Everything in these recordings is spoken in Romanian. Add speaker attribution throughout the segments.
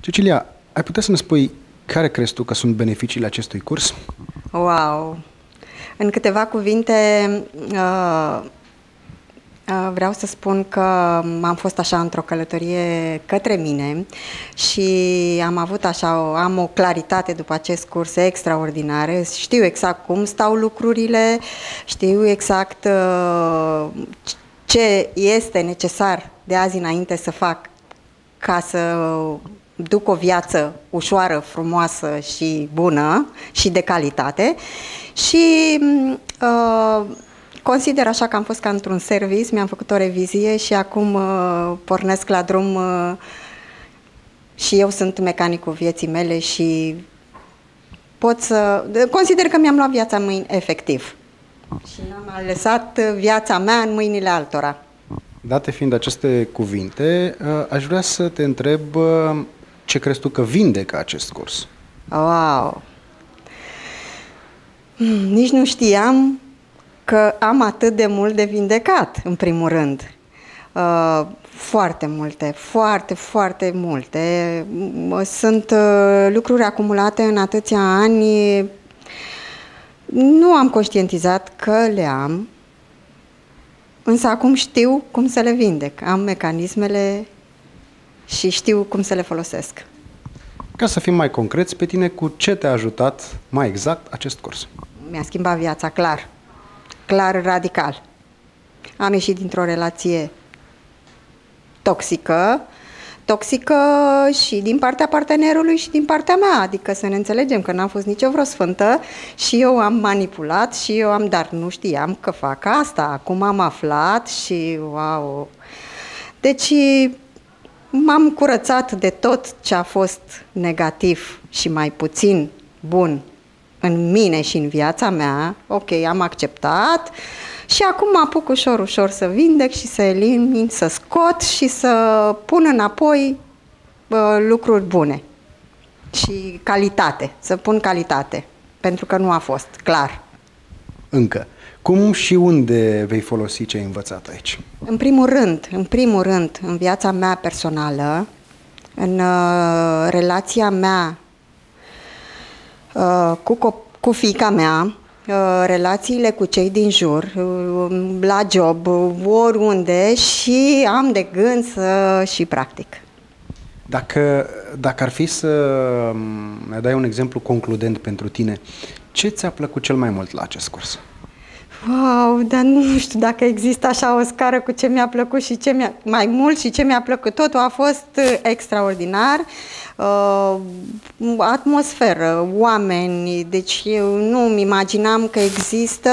Speaker 1: Cecilia, ai putea să ne spui care crezi tu că sunt beneficiile acestui curs?
Speaker 2: Wow! În câteva cuvinte, vreau să spun că am fost așa într-o călătorie către mine și am avut am o claritate după acest curs extraordinară. Știu exact cum stau lucrurile, știu exact ce este necesar de azi înainte să fac ca să duc o viață ușoară, frumoasă și bună și de calitate și consider așa că am fost ca într-un service, mi-am făcut o revizie și acum pornesc la drum și eu sunt mecanicul vieții mele și consider că mi-am luat viața în mâini efectiv și n-am lăsat viața mea în mâinile altora.
Speaker 1: Date fiind aceste cuvinte, aș vrea să te întreb ce crezi tu că vindecă acest curs?
Speaker 2: Wow! Nici nu știam că am atât de mult de vindecat, în primul rând. Foarte multe, foarte multe. Sunt lucruri acumulate în atâția ani. Nu am conștientizat că le am, însă acum știu cum să le vindec. Am mecanismele și știu cum să le folosesc.
Speaker 1: Ca să fim mai concreți, pe tine cu ce te-a ajutat mai exact acest curs?
Speaker 2: Mi-a schimbat viața, clar. Clar, radical. Am ieșit dintr-o relație toxică și din partea partenerului și din partea mea, adică să ne înțelegem că n-am fost nicio vreo sfântă și eu am manipulat și dar nu știam că fac asta, acum am aflat și wow! Deci m-am curățat de tot ce a fost negativ și mai puțin bun în mine și în viața mea. Ok, am acceptat și acum mă apuc ușor să vindec și să elimin, să scot și să pun înapoi lucruri bune și calitate, să pun calitate, pentru că nu a fost, clar.
Speaker 1: Încă. Cum și unde vei folosi ce ai învățat aici?
Speaker 2: În primul rând, în viața mea personală, în relația mea cu fiica mea, relațiile cu cei din jur, la job, oriunde și am de gând să și practic.
Speaker 1: Dacă ar fi să ne dai un exemplu concludent pentru tine, ce ți-a plăcut cel mai mult la acest curs?
Speaker 2: Wow, dar nu știu dacă există așa o scară cu ce mi-a plăcut și ce mai mult și ce mi-a plăcut. Totul a fost extraordinar. Atmosferă, oameni, deci eu nu-mi imaginam că există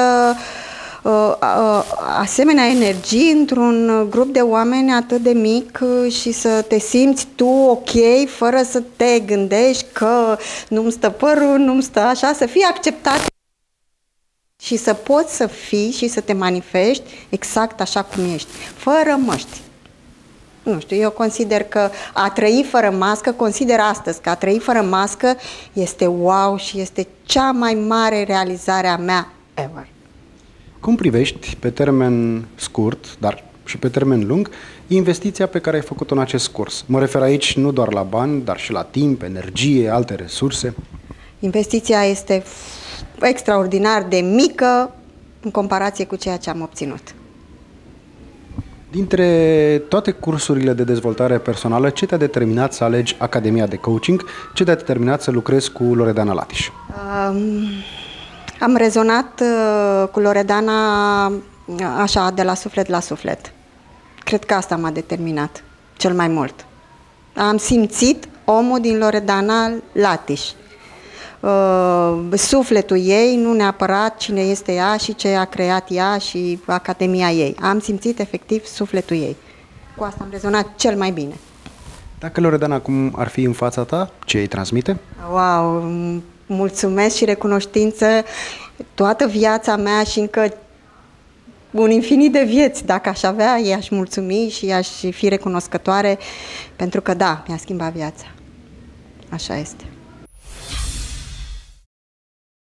Speaker 2: asemenea energii într-un grup de oameni atât de mic și să te simți tu ok, fără să te gândești că nu-mi stă părul, nu-mi stă așa, să fii acceptat și să poți să fii și să te manifesti exact așa cum ești, fără măști. Nu știu, eu consider că a trăi fără mască, consider astăzi că a trăi fără mască este wow și este cea mai mare realizare a mea ever.
Speaker 1: Cum privești pe termen scurt, dar și pe termen lung, investiția pe care ai făcut-o în acest curs? Mă refer aici nu doar la bani, dar și la timp, energie, alte resurse.
Speaker 2: Investiția este extraordinar de mică în comparație cu ceea ce am obținut.
Speaker 1: Dintre toate cursurile de dezvoltare personală, ce te-a determinat să alegi Academia de Coaching? Ce te-a determinat să lucrezi cu Loredana Latiș?
Speaker 2: Am rezonat cu Loredana așa, de la suflet la suflet. Cred că asta m-a determinat cel mai mult. Am simțit omul din Loredana Latiș. Sufletul ei, nu neapărat cine este ea și ce a creat ea și Academia ei. Am simțit efectiv sufletul ei. Cu asta am rezonat cel mai bine.
Speaker 1: Dacă Loredana acum ar fi în fața ta, ce îi transmite?
Speaker 2: Wow, mulțumesc și recunoștință toată viața mea și încă un infinit de vieți. Dacă aș avea, i-aș mulțumi și i-aș fi recunoscătoare pentru că da, mi-a schimbat viața. Așa este.